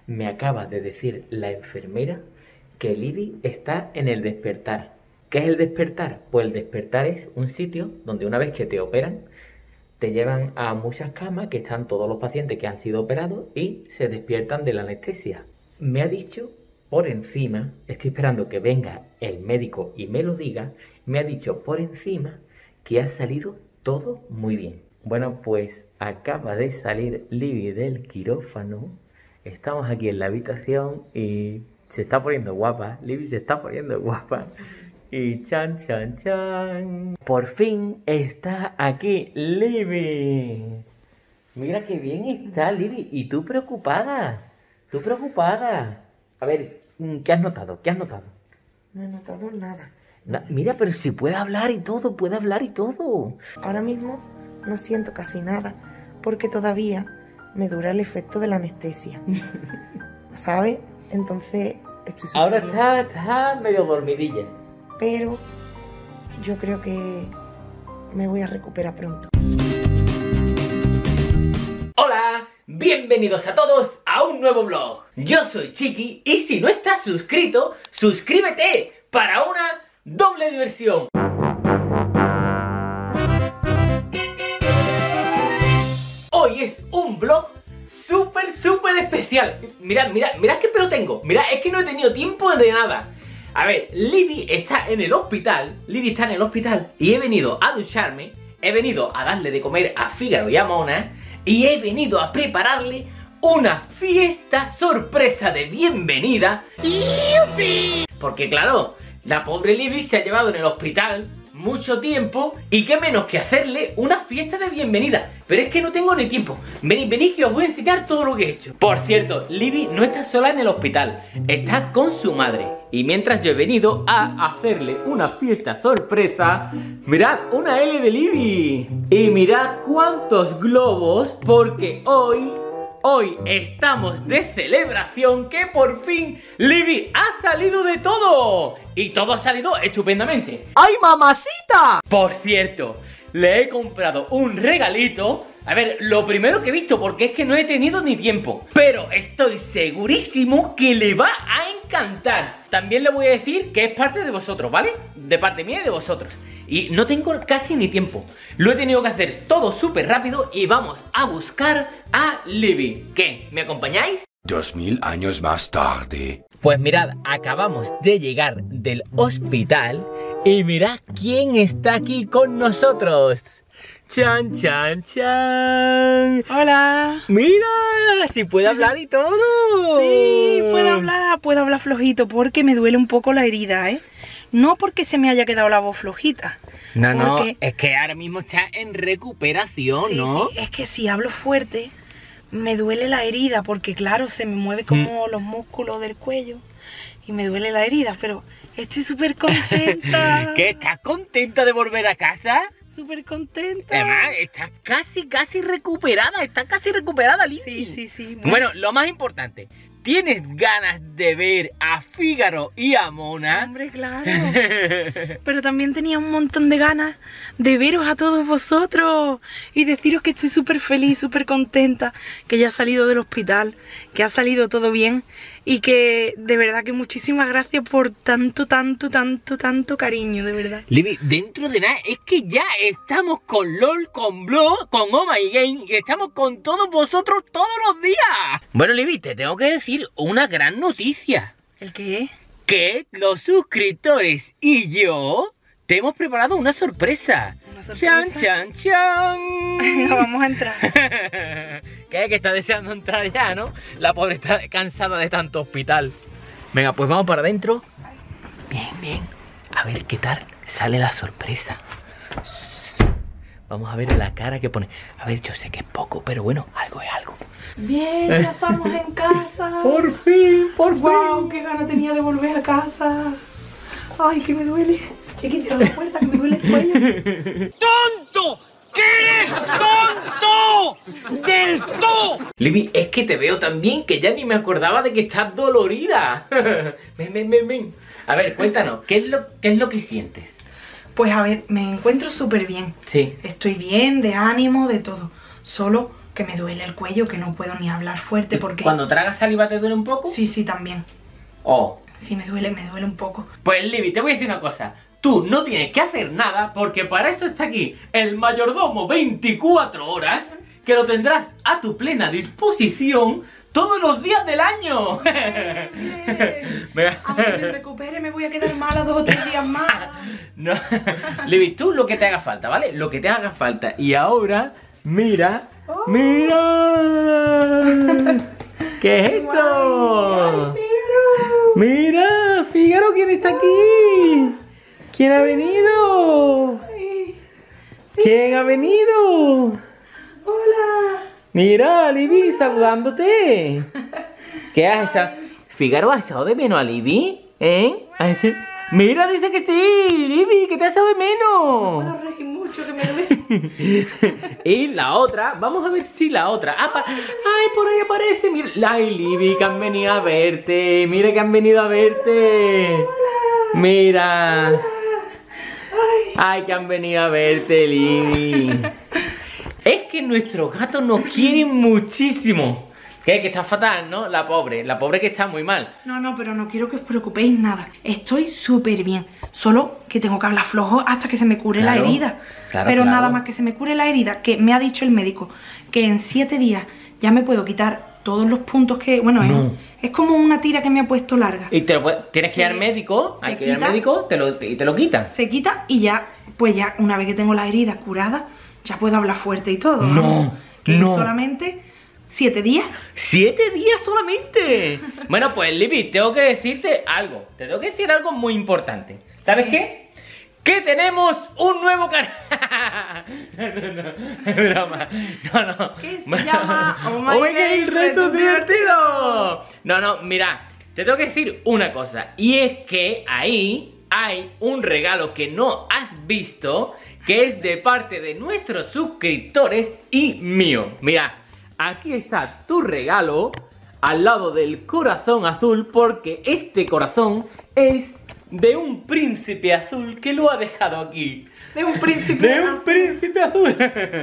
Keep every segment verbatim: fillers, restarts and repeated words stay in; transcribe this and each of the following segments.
me acaba de decir la enfermera que Libby está en el despertar. ¿Qué es el despertar? Pues el despertar es un sitio donde una vez que te operan, te llevan a muchas camas que están todos los pacientes que han sido operados y se despiertan de la anestesia. Me ha dicho por encima, estoy esperando que venga el médico y me lo diga, me ha dicho por encima que ha salido todo muy bien. Bueno, pues acaba de salir Libby del quirófano. Estamos aquí en la habitación y se está poniendo guapa. Libby se está poniendo guapa. Y chan, chan, chan. Por fin está aquí Libby. Mira qué bien está Libby. Y tú preocupada. Tú preocupada. A ver, ¿qué has notado? ¿Qué has notado? No he notado nada. Na- Mira, pero si puede hablar y todo, puede hablar y todo. Ahora mismo no siento casi nada, porque todavía me dura el efecto de la anestesia. ¿Sabes? Entonces estoy súper Ahora bien. está, está medio dormidilla. Pero yo creo que me voy a recuperar pronto. Hola, bienvenidos a todos a un nuevo vlog. Yo soy Chiqui y si no estás suscrito, suscríbete para una doble diversión. Hoy es un vlog súper, súper especial. Mirad, mirad, mirad qué pelo tengo. Mirad, es que no he tenido tiempo de nada. A ver, Libby está en el hospital. Libby está en el hospital y he venido a ducharme. He venido a darle de comer a Fígaro y a Mona. Y he venido a prepararle una fiesta sorpresa de bienvenida. ¡Yupi! Porque claro, la pobre Libby se ha llevado en el hospital mucho tiempo y qué menos que hacerle una fiesta de bienvenida. Pero es que no tengo ni tiempo. Venid, venid que os voy a enseñar todo lo que he hecho. Por cierto, Libby no está sola en el hospital, está con su madre. Y mientras yo he venido a hacerle una fiesta sorpresa, mirad, una L de Libby. Y mirad cuántos globos, porque hoy... Hoy estamos de celebración que por fin Libby ha salido de todo. Y todo ha salido estupendamente. ¡Ay, mamacita! Por cierto, le he comprado un regalito. A ver, lo primero que he visto, porque es que no he tenido ni tiempo. Pero estoy segurísimo que le va a encantar. También le voy a decir que es parte de vosotros, ¿vale? De parte mía y de vosotros. Y no tengo casi ni tiempo. Lo he tenido que hacer todo súper rápido y vamos a buscar a Libby. ¿Qué? ¿Me acompañáis? Dos mil años más tarde. Pues mirad, acabamos de llegar del hospital y mirad quién está aquí con nosotros. ¡Chan, chan, chan! Hola. ¡Mira! Si puede hablar y todo. Sí, puedo hablar, puedo hablar flojito porque me duele un poco la herida, ¿eh? No porque se me haya quedado la voz flojita. No, no, porque... es que ahora mismo está en recuperación, sí, ¿no? Sí, es que si hablo fuerte me duele la herida porque claro, se me mueve como mm. los músculos del cuello y me duele la herida, pero estoy súper contenta. ¿Qué? ¿Estás contenta de volver a casa? Súper contenta. Además, estás casi, casi recuperada, estás casi recuperada, Libby. Sí, sí, sí. Bueno. bueno, lo más importante, ¿tienes ganas de ver a Fígaro y a Mona? Hombre, claro. Pero también tenía un montón de ganas de veros a todos vosotros y deciros que estoy súper feliz, súper contenta, que ya ha salido del hospital, que ha salido todo bien y que de verdad que muchísimas gracias por tanto, tanto, tanto, tanto cariño, de verdad. Libby, dentro de nada, es que ya estamos con LOL, con Blog, con Oh My Game y estamos con todos vosotros todos los días. Bueno, Libby, te tengo que decir una gran noticia. ¿El qué? Que los suscriptores y yo te hemos preparado una sorpresa. ¿Una sorpresa? ¡Chan, chan, chan! Venga, vamos a entrar. ¿Qué? Que está deseando entrar ya, ¿no? La pobre está cansada de tanto hospital. Venga, pues vamos para adentro. Bien, bien. A ver qué tal sale la sorpresa. Vamos a ver la cara que pone. A ver, yo sé que es poco, pero bueno, algo es algo. Bien, ya estamos en casa. Por fin, por wow, qué gana tenía de volver a casa. Ay, que me duele. Chiqui, cierra la puerta, que me duele el cuello. ¡Tonto! ¡Que eres tonto! ¡Del todo! Libby, es que te veo tan bien que ya ni me acordaba de que estás dolorida. Ven, ven, ven, ven. A ver, cuéntanos, ¿qué es lo, qué es lo que sientes? Pues a ver, me encuentro súper bien. Sí. Estoy bien, de ánimo, de todo. Solo que que me duele el cuello, que no puedo ni hablar fuerte porque... ¿Cuando tragas saliva te duele un poco? Sí, sí, también. Oh. Sí, me duele, me duele un poco. Pues Libby, te voy a decir una cosa. Tú no tienes que hacer nada porque para eso está aquí el mayordomo veinticuatro horas, que lo tendrás a tu plena disposición todos los días del año. Aunque me recupere me voy a quedar mala dos o tres días más. No. Libby, tú lo que te haga falta, ¿vale? Lo que te haga falta. Y ahora, mira, oh. mira. ¿Qué es esto? Ay, mira, Fígaro, ¿quién está aquí? ¿Quién ha venido? ¿Quién ha venido? Hola. Mira, Libby, saludándote. ¿Qué has echado? Fígaro, ¿has echado de menos a Libby? ¿Eh? Mira, dice que sí, Libby, que te has echado de menos. No puedo reír mucho, que me duele. Y la otra, vamos a ver si la otra. Ah, pa... Ay, por ahí aparece. Mira, ay, Libby, que han venido a verte. Mira que han venido a verte. Hola. Mira. Hola. Ay. Ay, que han venido a verte, Libby. Es que nuestros gatos nos quieren muchísimo. ¿Qué? Que está fatal, ¿no? La pobre, la pobre que está muy mal. No, no, pero no quiero que os preocupéis nada. Estoy súper bien. Solo que tengo que hablar flojo hasta que se me cure Claro, la herida. claro, Pero claro. nada más que se me cure la herida, que me ha dicho el médico que en siete días ya me puedo quitar todos los puntos que... Bueno, No. es, es como una tira que me ha puesto larga. Y te lo puede- tienes que ir Se- al médico, se hay que ir al quita. médico te lo, y te lo quitan. Se quita y ya, pues ya, una vez que tengo la herida curada, ya puedo hablar fuerte y todo. No, vamos. Que no. solamente siete días. ¡Siete días solamente! Bueno, pues Libby, tengo que decirte algo. Te tengo que decir algo muy importante. ¿Sabes qué? ¡Que tenemos un nuevo canal! No, no, no, es broma. No, no. ¿Qué se llama? Oh my ¡Oh my God, el God, reto reto divertido! No, no, mira, te tengo que decir una cosa. Y es que ahí hay un regalo que no has visto, que es de parte de nuestros suscriptores y mío. Mira, aquí está tu regalo al lado del corazón azul, porque este corazón es de un príncipe azul que lo ha dejado aquí. De un príncipe. De un príncipe azul.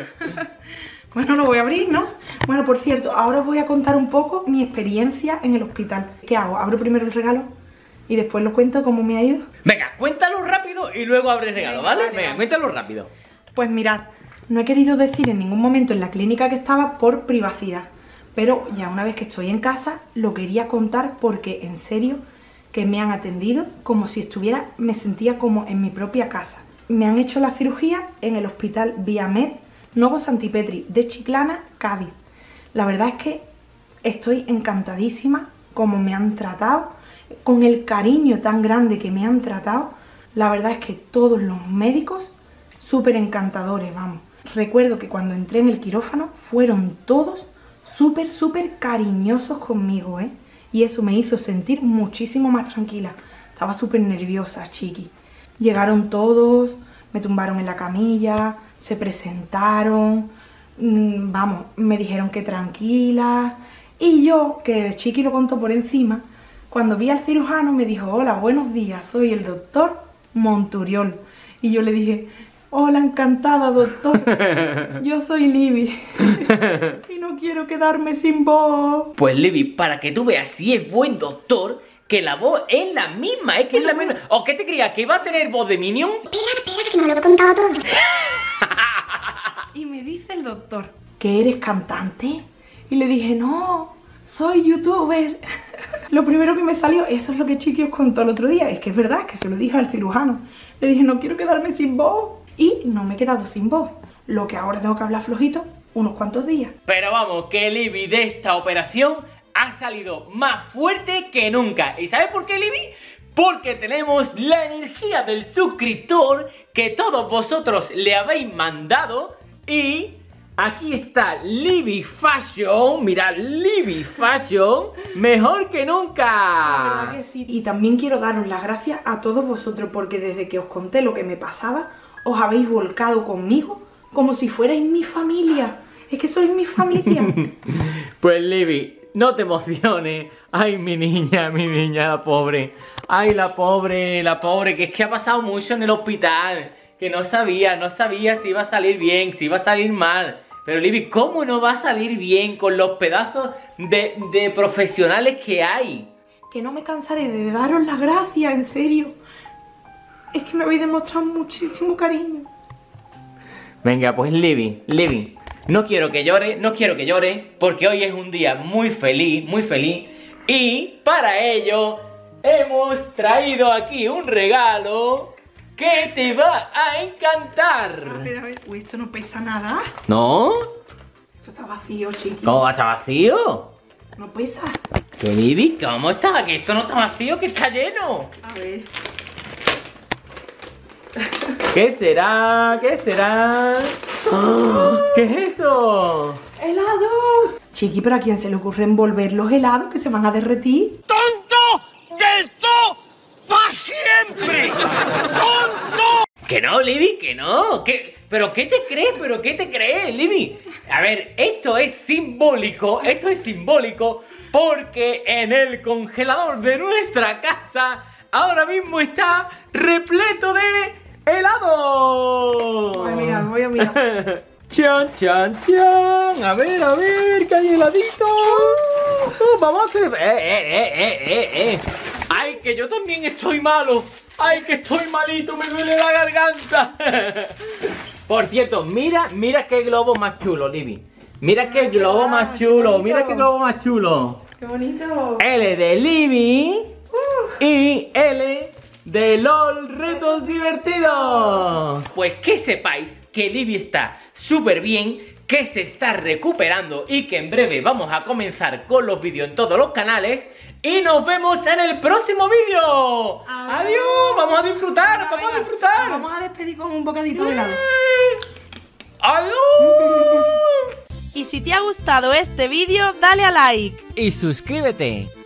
Bueno, lo voy a abrir, ¿no? Bueno, por cierto, ahora os voy a contar un poco mi experiencia en el hospital. ¿Qué hago? ¿Abro primero el regalo y después lo cuento cómo me ha ido? Venga, cuéntalo rápido y luego abre el regalo, Venga, ¿vale? vale, Venga, vale. cuéntalo rápido. Pues mirad, no he querido decir en ningún momento en la clínica que estaba por privacidad, pero ya una vez que estoy en casa lo quería contar porque en serio que me han atendido como si estuviera, me sentía como en mi propia casa. Me han hecho la cirugía en el hospital Viamed Novo Santipetri de Chiclana, Cádiz. La verdad es que estoy encantadísima como me han tratado, con el cariño tan grande que me han tratado. La verdad es que todos los médicos súper encantadores, vamos. Recuerdo que cuando entré en el quirófano fueron todos súper, súper cariñosos conmigo, ¿eh? Y eso me hizo sentir muchísimo más tranquila. Estaba súper nerviosa, chiqui. Llegaron todos, me tumbaron en la camilla, se presentaron, mmm, vamos, me dijeron que tranquila. Y yo, que el chiqui lo contó por encima, cuando vi al cirujano me dijo: hola, buenos días, soy el doctor Monturiol. Y yo le dije: hola, encantada, doctor. Yo soy Libby. Y no quiero quedarme sin voz. Pues Libby, para que tú veas si es buen doctor, que la voz es la misma, es que es la misma. ¿O qué te creías? ¿Que iba a tener voz de Minion? Espera, espera, que no lo he contado todo. Y me dice el doctor: ¿que eres cantante? Y le dije: no, soy youtuber. Lo primero que me salió, eso es lo que Chiqui os contó el otro día. Es que es verdad, que se lo dije al cirujano. Le dije: no quiero quedarme sin voz. Y no me he quedado sin voz. Lo que ahora tengo que hablar flojito unos cuantos días. Pero vamos, que Libby de esta operación ha salido más fuerte que nunca. ¿Y sabes por qué, Libby? Porque tenemos la energía del suscriptor que todos vosotros le habéis mandado. Y aquí está Libby Fashion. Mirad, Libby Fashion mejor que La nunca. verdad que sí. Y también quiero daros las gracias a todos vosotros, porque desde que os conté lo que me pasaba, os habéis volcado conmigo como si fuerais mi familia. Es que sois mi familia. Pues Libby, no te emociones. Ay, mi niña, mi niña, la pobre. Ay, la pobre, la pobre, que es que ha pasado mucho en el hospital. Que no sabía, no sabía si iba a salir bien, si iba a salir mal. Pero Libby, ¿cómo no va a salir bien con los pedazos de, de profesionales que hay? Que no me cansaré de daros las gracias, en serio. Es que me habéis demostrado muchísimo cariño. Venga, pues Libby, Libby, no quiero que llore, no quiero que llore, porque hoy es un día muy feliz, muy feliz. Y para ello hemos traído aquí un regalo que te va a encantar. A ver, a ver, uy, esto no pesa nada. ¿No? Esto está vacío, chiqui. ¿Cómo va a estar vacío? No pesa. ¿Qué, Libby? ¿Cómo está? Que esto no está vacío, que está lleno. A ver. ¿Qué será? ¿Qué será? ¡Oh! ¿Qué es eso? ¡Helados! Chiqui, ¿pero a quién se le ocurre envolver los helados que se van a derretir? ¡Tonto del todo para siempre! ¡Tonto! Que no, Libby, que no. ¿Qué? ¿Pero qué te crees? ¿Pero qué te crees, Libby? A ver, esto es simbólico, esto es simbólico porque en el congelador de nuestra casa ahora mismo está repleto de helado. Voy a mirar, voy a mirar. Chan, chan, chan. A ver, a ver, que hay heladito. Uh, vamos a hacer... Eh, eh, eh, eh, eh, eh. Ay, que yo también estoy malo. Ay, que estoy malito, me duele la garganta. Por cierto, mira, mira qué globo más chulo, Libby. Mira qué globo Ah, más qué chulo, bonito. mira qué globo más chulo. ¡Qué bonito! L de Libby y L de LOL Retos Divertidos. Pues que sepáis que Libby está súper bien, que se está recuperando y que en breve vamos a comenzar con los vídeos en todos los canales. Y nos vemos en el próximo vídeo. Adiós. Adiós, vamos a disfrutar, vamos a Venga, disfrutar. Vamos a despedir con un bocadito de helado. Adiós. Y si te ha gustado este vídeo, dale a like. Y suscríbete.